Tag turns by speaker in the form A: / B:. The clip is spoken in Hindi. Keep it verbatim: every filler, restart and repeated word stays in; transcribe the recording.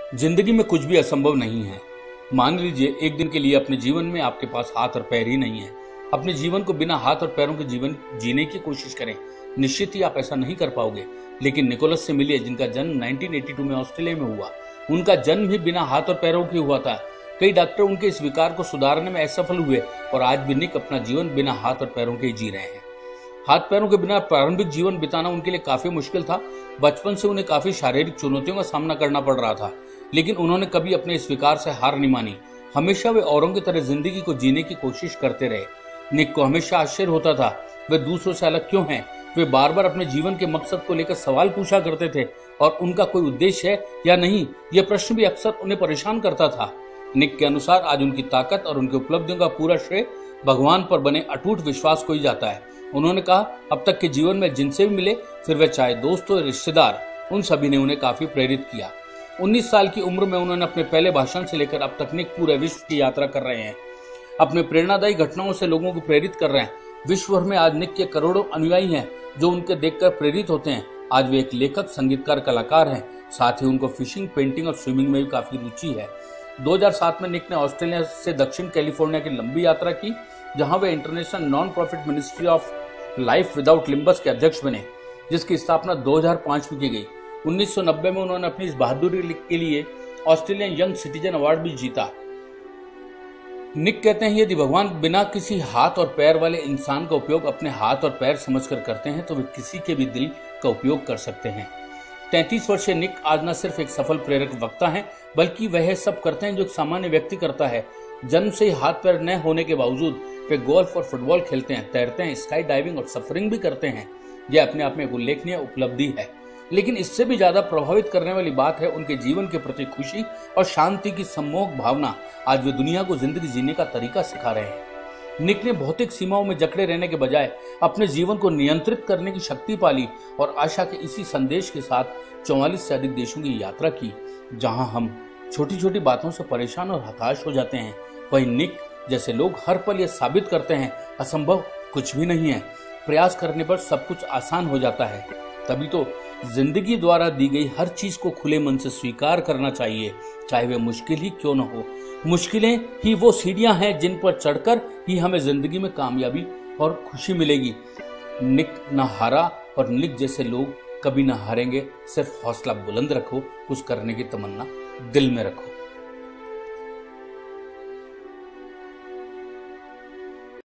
A: जिंदगी में कुछ भी असंभव नहीं है। मान लीजिए एक दिन के लिए अपने जीवन में आपके पास हाथ और पैर ही नहीं है। अपने जीवन को बिना हाथ और पैरों के जीवन जीने की कोशिश करें। निश्चित ही आप ऐसा नहीं कर पाओगे। लेकिन निकोलस से मिलिए, जिनका जन्म उन्नीस सौ बयासी में ऑस्ट्रेलिया में हुआ। उनका जन्म भी बिना हाथ और पैरों के हुआ था। कई डॉक्टर उनके इस विकार को सुधारने में असफल हुए और आज भी निक अपना जीवन बिना हाथ और पैरों के ही जी रहे हैं। हाथ पैरों के बिना प्रारंभिक जीवन बिताना उनके लिए काफी मुश्किल था। बचपन से उन्हें काफी शारीरिक चुनौतियों का सामना करना पड़ रहा था, लेकिन उन्होंने कभी अपने इस विकार से हार नहीं मानी। हमेशा वे औरों की तरह जिंदगी को जीने की कोशिश करते रहे। निक को हमेशा आश्चर्य होता था, वे दूसरों से अलग क्यों हैं। वे बार बार अपने जीवन के मकसद को लेकर सवाल पूछा करते थे और उनका कोई उद्देश्य है या नहीं, यह प्रश्न भी अक्सर उन्हें परेशान करता था। निक के अनुसार आज उनकी ताकत और उनकी उपलब्धियों का पूरा श्रेय भगवान पर बने अटूट विश्वास को ही जाता है। उन्होंने कहा, अब तक के जीवन में जिनसे भी मिले, फिर वे चाहे दोस्त हो रिश्तेदार, उन सभी ने उन्हें काफी प्रेरित किया। उन्नीस साल की उम्र में उन्होंने अपने पहले भाषण से लेकर अब तक निक पूरे विश्व की यात्रा कर रहे हैं। अपने प्रेरणादायी घटनाओं से लोगों को प्रेरित कर रहे हैं। विश्व भर में आज निक के करोड़ों अनुयायी हैं जो उनके देखकर प्रेरित होते हैं। आज वे एक लेखक, संगीतकार, कलाकार हैं। साथ ही उनको फिशिंग, पेंटिंग और स्विमिंग में भी काफी रुचि है। दो हज़ार सात में निक ने ऑस्ट्रेलिया से दक्षिण कैलिफोर्निया की लंबी यात्रा की, जहां वे international non profit ministry of life without limbs के अध्यक्ष बने, जिसकी स्थापना दो हज़ार पाँच में की गई। उन्नीस सौ नब्बे में उन्होंने अपनी इस बहादुरी के लिए ऑस्ट्रेलियन यंग सिटीजन अवार्ड भी जीता। निक कहते हैं, यदि भगवान बिना किसी हाथ और पैर वाले इंसान का उपयोग अपने हाथ और पैर समझकर करते हैं तो वे किसी के भी दिल का उपयोग कर सकते हैं। तैंतीस वर्षीय निक आज न सिर्फ एक सफल प्रेरक वक्ता हैं, बल्कि वह सब करते हैं जो एक सामान्य व्यक्ति करता है। जन्म से ही हाथ पैर न होने के बावजूद वे गोल्फ और फुटबॉल खेलते हैं, तैरते हैं, स्काई डाइविंग और सफरिंग भी करते हैं। यह अपने आप में एक उल्लेखनीय उपलब्धि है, लेकिन इससे भी ज्यादा प्रभावित करने वाली बात है उनके जीवन के प्रति खुशी और शांति की सम्मोहक भावना। आज वे दुनिया को जिंदगी जीने का तरीका सिखा रहे हैं। निक ने भौतिक सीमाओं में जकड़े रहने के बजाय अपने जीवन को नियंत्रित करने की शक्ति पाली और आशा के इसी संदेश के साथ चौवालीस से अधिक देशों की यात्रा की। जहां हम छोटी छोटी बातों से परेशान और हताश हो जाते हैं, वहीं निक जैसे लोग हर पल यह साबित करते हैं, असंभव कुछ भी नहीं है। प्रयास करने पर सब कुछ आसान हो जाता है। तभी तो जिंदगी द्वारा दी गई हर चीज को खुले मन से स्वीकार करना चाहिए, चाहे वे मुश्किल ही क्यों न हो। मुश्किलें ही वो सीढ़ियां हैं जिन पर चढ़कर ही हमें जिंदगी में कामयाबी और खुशी मिलेगी। निक न हारा और निक जैसे लोग कभी न हारेंगे। सिर्फ हौसला बुलंद रखो, कुछ करने की तमन्ना दिल में रखो।